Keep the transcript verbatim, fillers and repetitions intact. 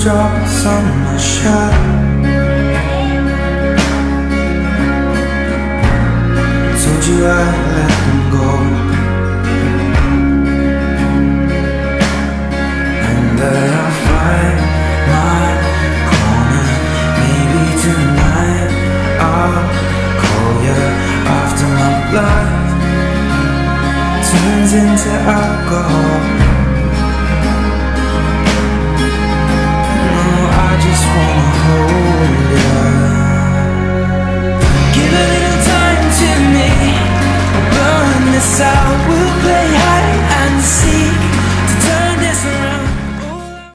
drops on my shirt. Told you I'd let them go, and that I'll find my corner. Maybe tonight I'll call you after my blood turns into alcohol. No, I just wanna hold you. Give a little time to me.